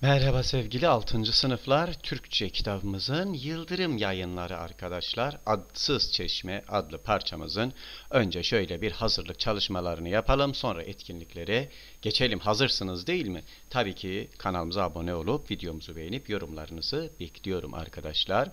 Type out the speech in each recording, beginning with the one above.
Merhaba sevgili 6. sınıflar, Türkçe kitabımızın Yıldırım Yayınları arkadaşlar. Adsız Çeşme adlı parçamızın önce şöyle bir hazırlık çalışmalarını yapalım, sonra etkinliklere geçelim. Hazırsınız değil mi? Tabii ki kanalımıza abone olup videomuzu beğenip yorumlarınızı bekliyorum arkadaşlar.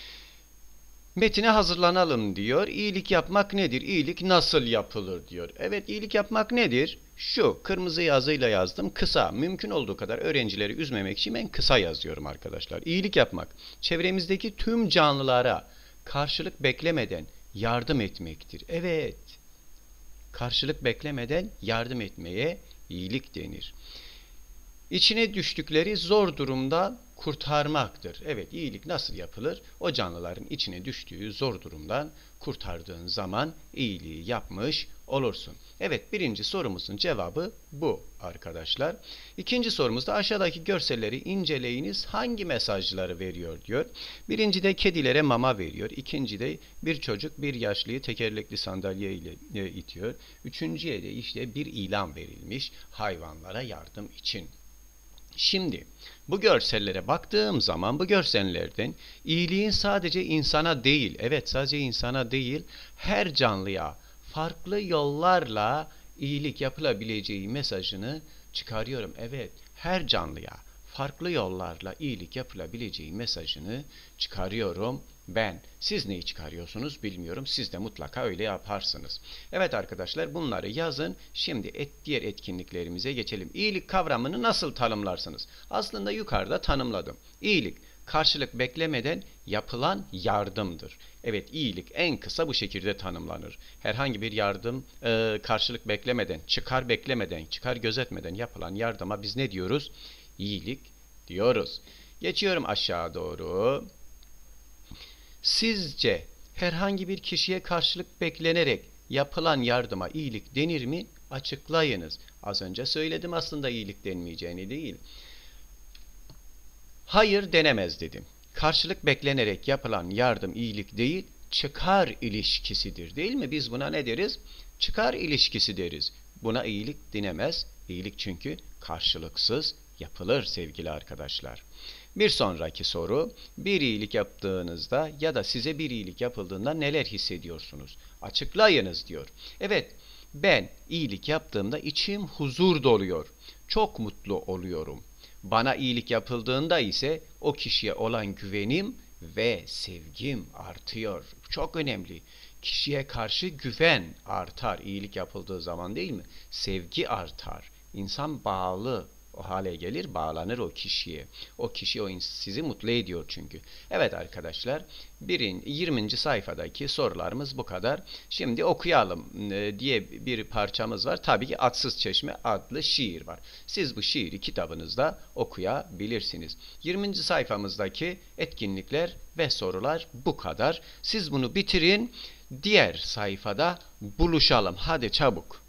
Metine hazırlanalım diyor. İyilik yapmak nedir? İyilik nasıl yapılır diyor. Evet, iyilik yapmak nedir? Şu kırmızı yazıyla yazdım. Kısa. Mümkün olduğu kadar öğrencileri üzmemek için ben kısa yazıyorum arkadaşlar. İyilik yapmak, çevremizdeki tüm canlılara karşılık beklemeden yardım etmektir. Evet, karşılık beklemeden yardım etmeye iyilik denir. İçine düştükleri zor durumda kurtarmaktır. Evet, iyilik nasıl yapılır? O canlıların içine düştüğü zor durumdan kurtardığın zaman iyiliği yapmış olursun. Evet, birinci sorumuzun cevabı bu arkadaşlar. İkinci sorumuzda aşağıdaki görselleri inceleyiniz, hangi mesajları veriyor diyor. Birincide kedilere mama veriyor. İkincide bir çocuk bir yaşlıyı tekerlekli sandalye ile itiyor. Üçüncüye de işte bir ilan verilmiş hayvanlara yardım için. Şimdi bu görsellere baktığım zaman bu görsellerden iyiliğin sadece insana değil, evet sadece insana değil, her canlıya farklı yollarla iyilik yapılabileceği mesajını çıkarıyorum. Evet, her canlıya farklı yollarla iyilik yapılabileceği mesajını çıkarıyorum ben. Siz neyi çıkarıyorsunuz bilmiyorum. Siz de mutlaka öyle yaparsınız. Evet arkadaşlar, bunları yazın. Şimdi diğer etkinliklerimize geçelim. İyilik kavramını nasıl tanımlarsınız? Aslında yukarıda tanımladım. İyilik karşılık beklemeden yapılan yardımdır. Evet, iyilik en kısa bu şekilde tanımlanır. Herhangi bir yardım karşılık beklemeden, çıkar beklemeden, çıkar gözetmeden yapılan yardıma biz ne diyoruz? İyilik diyoruz. Geçiyorum aşağı doğru. Sizce herhangi bir kişiye karşılık beklenerek yapılan yardıma iyilik denir mi? Açıklayınız. Az önce söyledim aslında iyilik denmeyeceğini değil. Hayır denemez dedim. Karşılık beklenerek yapılan yardım iyilik değil, çıkar ilişkisidir değil mi? Biz buna ne deriz? Çıkar ilişkisi deriz. Buna iyilik denemez. İyilik çünkü karşılıksız yapılır sevgili arkadaşlar. Bir sonraki soru, bir iyilik yaptığınızda ya da size bir iyilik yapıldığında neler hissediyorsunuz? Açıklayınız diyor. Evet, ben iyilik yaptığımda içim huzur doluyor. Çok mutlu oluyorum. Bana iyilik yapıldığında ise o kişiye olan güvenim ve sevgim artıyor. Çok önemli. Kişiye karşı güven artar iyilik yapıldığı zaman değil mi? Sevgi artar. İnsan bağlı o hale gelir, bağlanır o kişiye. O kişi sizi mutlu ediyor çünkü. Evet arkadaşlar, 20. sayfadaki sorularımız bu kadar. Şimdi okuyalım diye bir parçamız var. Tabii ki Adsız Çeşme adlı şiir var. Siz bu şiiri kitabınızda okuyabilirsiniz. 20. sayfamızdaki etkinlikler ve sorular bu kadar. Siz bunu bitirin. Diğer sayfada buluşalım. Hadi çabuk.